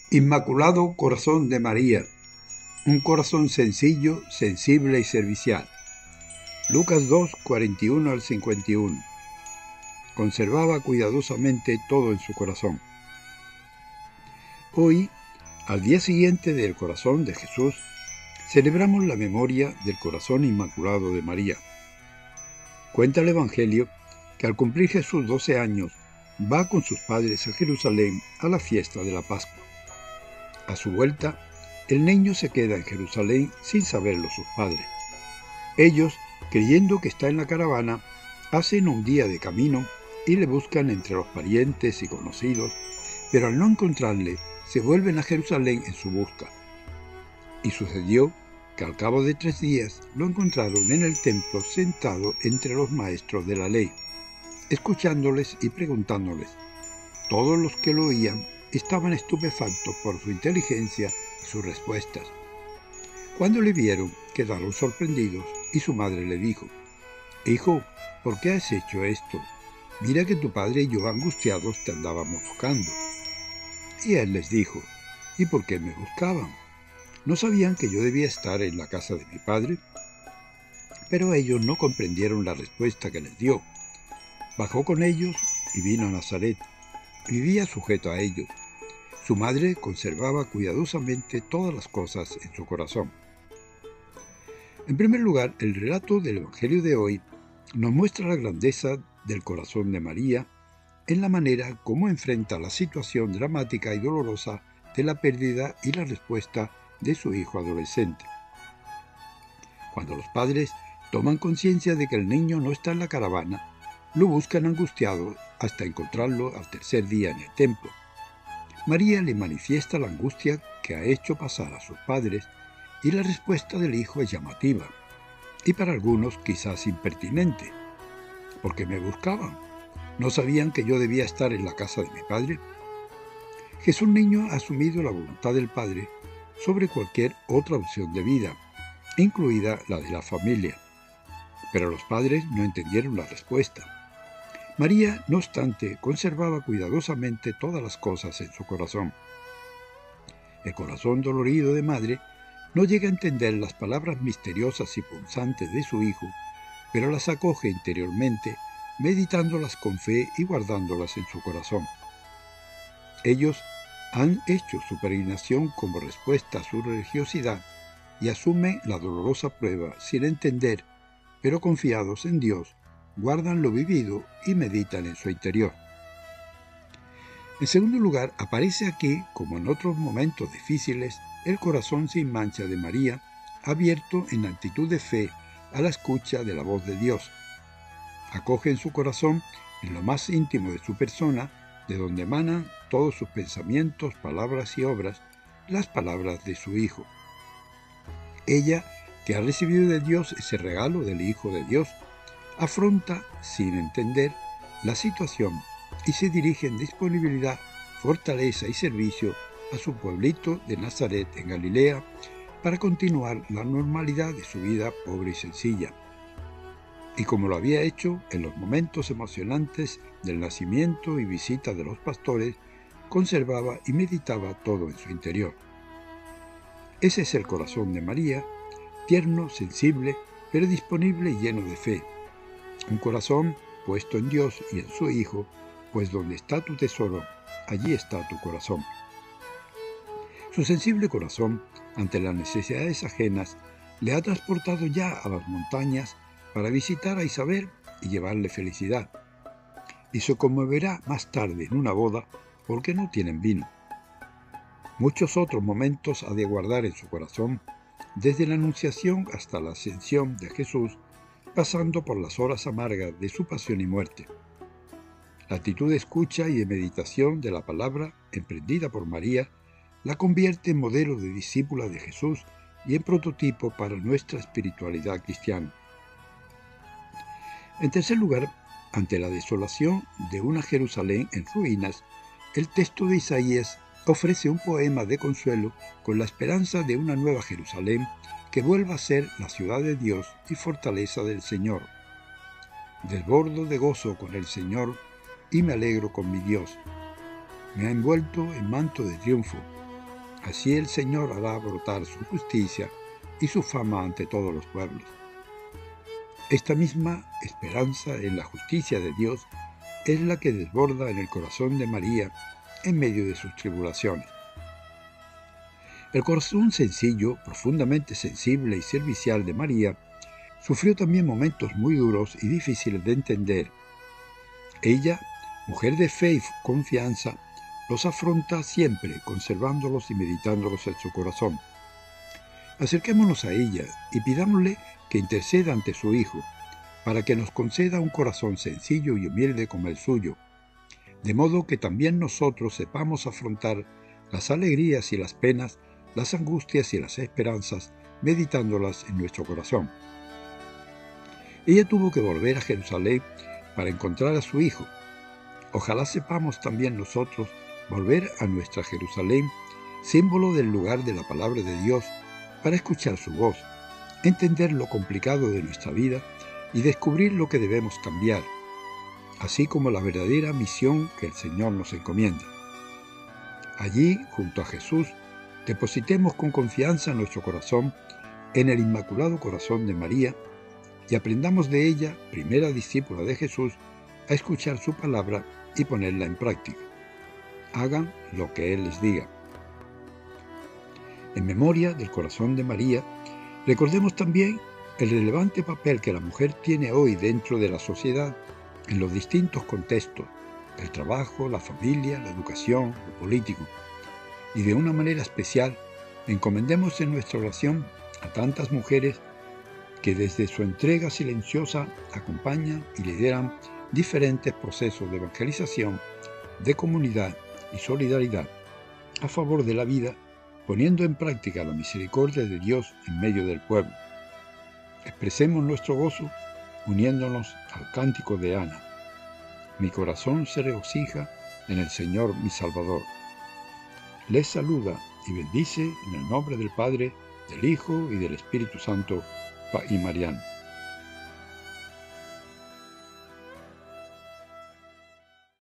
Inmaculado Corazón de María, un corazón sencillo, sensible y servicial. Lucas 2, 41 al 51. Conservaba cuidadosamente todo en su corazón. Hoy, al día siguiente del corazón de Jesús, celebramos la memoria del corazón inmaculado de María. Cuenta el Evangelio que al cumplir Jesús 12 años, va con sus padres a Jerusalén a la fiesta de la Pascua. A su vuelta, el niño se queda en Jerusalén sin saberlo sus padres. Ellos, creyendo que está en la caravana, hacen un día de camino y le buscan entre los parientes y conocidos, pero al no encontrarle, se vuelven a Jerusalén en su busca. Y sucedió que al cabo de 3 días lo encontraron en el templo sentado entre los maestros de la ley, escuchándoles y preguntándoles. Todos los que lo oían estaban estupefactos por su inteligencia y sus respuestas. Cuando le vieron, quedaron sorprendidos y su madre le dijo: «Hijo, ¿por qué has hecho esto? Mira que tu padre y yo angustiados te andábamos buscando». Y él les dijo: «¿Y por qué me buscaban? ¿No sabían que yo debía estar en la casa de mi padre?». Pero ellos no comprendieron la respuesta que les dio. Bajó con ellos y vino a Nazaret. Vivía sujeto a ellos. Su madre conservaba cuidadosamente todas las cosas en su corazón. En primer lugar, el relato del Evangelio de hoy nos muestra la grandeza del corazón de María en la manera como enfrenta la situación dramática y dolorosa de la pérdida y la respuesta de su hijo adolescente. Cuando los padres toman conciencia de que el niño no está en la caravana, lo buscan angustiados hasta encontrarlo al 3er día en el templo. María le manifiesta la angustia que ha hecho pasar a sus padres y la respuesta del hijo es llamativa, y para algunos quizás impertinente. ¿Por qué me buscaban? ¿No sabían que yo debía estar en la casa de mi padre? Jesús niño ha asumido la voluntad del Padre sobre cualquier otra opción de vida, incluida la de la familia. Pero los padres no entendieron la respuesta. María, no obstante, conservaba cuidadosamente todas las cosas en su corazón. El corazón dolorido de madre no llega a entender las palabras misteriosas y punzantes de su hijo, pero las acoge interiormente, meditándolas con fe y guardándolas en su corazón. Ellos han hecho su peregrinación como respuesta a su religiosidad y asumen la dolorosa prueba sin entender, pero confiados en Dios, guardan lo vivido y meditan en su interior. En segundo lugar, aparece aquí, como en otros momentos difíciles, el corazón sin mancha de María, abierto en actitud de fe a la escucha de la voz de Dios. Acoge en su corazón, en lo más íntimo de su persona, de donde emanan todos sus pensamientos, palabras y obras, las palabras de su Hijo. Ella, que ha recibido de Dios ese regalo del Hijo de Dios, afronta, sin entender, la situación y se dirige en disponibilidad, fortaleza y servicio a su pueblito de Nazaret en Galilea para continuar la normalidad de su vida pobre y sencilla. Y como lo había hecho en los momentos emocionantes del nacimiento y visita de los pastores, conservaba y meditaba todo en su interior. Ese es el corazón de María, tierno, sensible, pero disponible y lleno de fe. Un corazón puesto en Dios y en su Hijo, pues donde está tu tesoro, allí está tu corazón. Su sensible corazón, ante las necesidades ajenas, le ha transportado ya a las montañas para visitar a Isabel y llevarle felicidad. Y se conmoverá más tarde en una boda porque no tienen vino. Muchos otros momentos ha de guardar en su corazón, desde la Anunciación hasta la Ascensión de Jesús, pasando por las horas amargas de su pasión y muerte. La actitud de escucha y de meditación de la palabra, emprendida por María, la convierte en modelo de discípula de Jesús y en prototipo para nuestra espiritualidad cristiana. En tercer lugar, ante la desolación de una Jerusalén en ruinas, el texto de Isaías ofrece un poema de consuelo con la esperanza de una nueva Jerusalén que vuelva a ser la ciudad de Dios y fortaleza del Señor. Desbordo de gozo con el Señor y me alegro con mi Dios. Me ha envuelto en manto de triunfo. Así el Señor hará brotar su justicia y su fama ante todos los pueblos. Esta misma esperanza en la justicia de Dios es la que desborda en el corazón de María en medio de sus tribulaciones. El corazón sencillo, profundamente sensible y servicial de María, sufrió también momentos muy duros y difíciles de entender. Ella, mujer de fe y confianza, los afronta siempre, conservándolos y meditándolos en su corazón. Acerquémonos a ella y pidámosle que interceda ante su Hijo, para que nos conceda un corazón sencillo y humilde como el suyo, de modo que también nosotros sepamos afrontar las alegrías y las penas, las angustias y las esperanzas, meditándolas en nuestro corazón. Ella tuvo que volver a Jerusalén para encontrar a su Hijo. Ojalá sepamos también nosotros volver a nuestra Jerusalén, símbolo del lugar de la palabra de Dios, para escuchar su voz, entender lo complicado de nuestra vida y descubrir lo que debemos cambiar, así como la verdadera misión que el Señor nos encomienda. Allí, junto a Jesús, depositemos con confianza nuestro corazón en el Inmaculado Corazón de María y aprendamos de ella, primera discípula de Jesús, a escuchar su palabra y ponerla en práctica. Hagan lo que Él les diga. En memoria del corazón de María, recordemos también el relevante papel que la mujer tiene hoy dentro de la sociedad en los distintos contextos, el trabajo, la familia, la educación, lo político. Y de una manera especial, encomendemos en nuestra oración a tantas mujeres que desde su entrega silenciosa acompañan y lideran diferentes procesos de evangelización, de comunidad y solidaridad a favor de la vida, poniendo en práctica la misericordia de Dios en medio del pueblo. Expresemos nuestro gozo uniéndonos al cántico de Ana. Mi corazón se regocija en el Señor mi Salvador. Les saluda y bendice en el nombre del Padre, del Hijo y del Espíritu Santo, y Mariano.